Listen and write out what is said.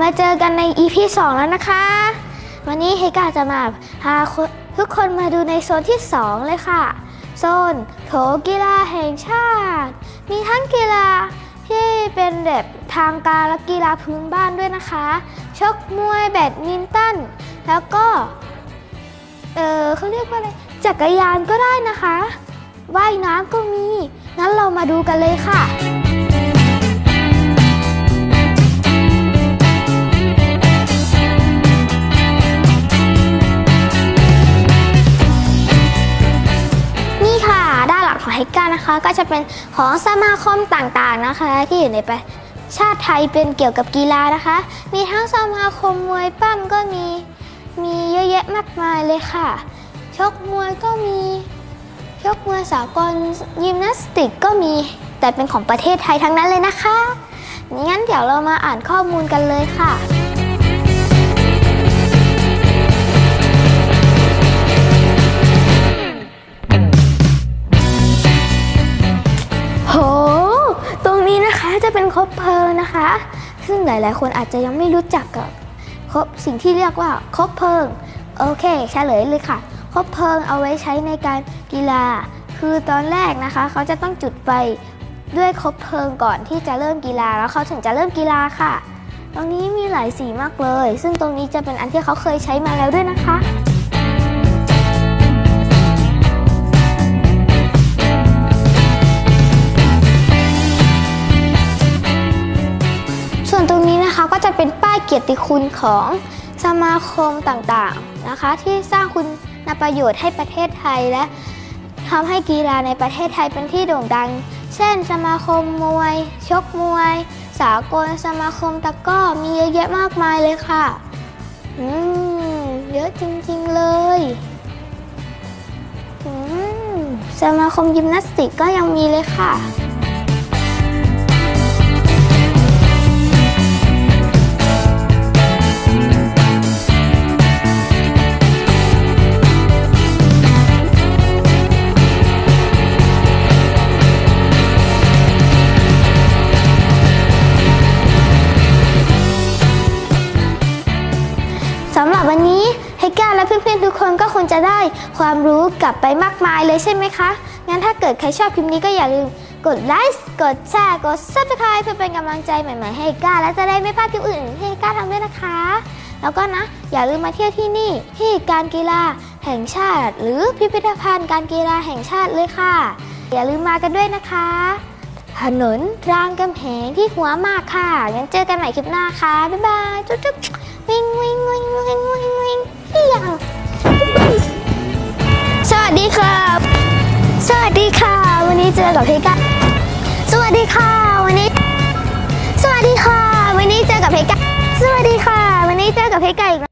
มาเจอกันใน EP 2 แล้วนะคะวันนี้เฮกาจะมาพาทุกคนมาดูในโซนที่ 2 เลยค่ะโซนโถกีฬาแห่งชาติมีทั้งกีฬาที่เป็นแบบทางการและกีฬาพื้นบ้านด้วยนะคะชกมวยแบดมินตันแล้วก็เขาเรียกว่าอะไรจักรยานก็ได้นะคะว่ายน้ำก็มีงั้นเรามาดูกันเลยค่ะเฮกานะคะก็จะเป็นของสมาคมต่างๆนะคะที่อยู่ในประชาติไทยเป็นเกี่ยวกับกีฬานะคะมีทั้งสมาคมมวยปั้มก็มีเยอะแยะมากมายเลยค่ะชกมวยก็มีชกมวยสากลยิมนาสติกก็มีแต่เป็นของประเทศไทยทั้งนั้นเลยนะคะงั้นเดี๋ยวเรามาอ่านข้อมูลกันเลยค่ะตรงนี้นะคะจะเป็นคบเพลิงนะคะซึ่งหลายๆคนอาจจะยังไม่รู้จักกับสิ่งที่เรียกว่าคบเพลิงโอเคเฉลยเลยค่ะคบเพลิงเอาไว้ใช้ในการกีฬาคือตอนแรกนะคะเขาจะต้องจุดไฟด้วยคบเพลิงก่อนที่จะเริ่มกีฬาแล้วเขาถึงจะเริ่มกีฬาค่ะตรงนี้มีหลายสีมากเลยซึ่งตรงนี้จะเป็นอันที่เขาเคยใช้มาแล้วด้วยนะคะส่วนตรงนี้นะคะก็จะเป็นป้ายเกียรติคุณของสมาคมต่างๆนะคะที่สร้างคุณประโยชน์ให้ประเทศไทยและทำให้กีฬาในประเทศไทยเป็นที่โด่งดังเช่นสมาคมมวยชกมวยสากลสมาคมตะกร้อมีเยอะแยะมากมายเลยค่ะเยอะจริงๆเลยสมาคมยิมนาสติกก็ยังมีเลยค่ะสำหรับวันนี้เฮกาและเพื่อนๆทุกคนก็คงจะได้ความรู้กลับไปมากมายเลยใช่ไหมคะงั้นถ้าเกิดใครชอบคลิปนี้ก็อย่าลืมกดไลค์กดแชร์กด Subscribe เพื่อเป็นกำลังใจใหม่ๆให้เฮกาและจะได้ไม่พลาดคลิปอื่นที่เฮกาทำด้วยนะคะแล้วก็นะอย่าลืมมาเที่ยวที่นี่ที่การกีฬาแห่งชาติหรือพิพิธภัณฑ์การกีฬาแห่งชาติเลยค่ะอย่าลืมมากันด้วยนะคะถนนรามคำแหงที่หัวหมากค่ะงั้นเจอกันใหม่คลิปหน้าค่ะบ๊ายบายจุ๊บวิ่งวิ่งวิ่งวิ่งวิ่งวิ่งเฮียสวัสดีครับสวัสดีค่ะวันนี้เจอกับเฮกาสวัสดีค่ะวันนี้สวัสดีค่ะวันนี้เจอกับเฮกาสวัสดีค่ะวันนี้เจอกับเฮกาอีก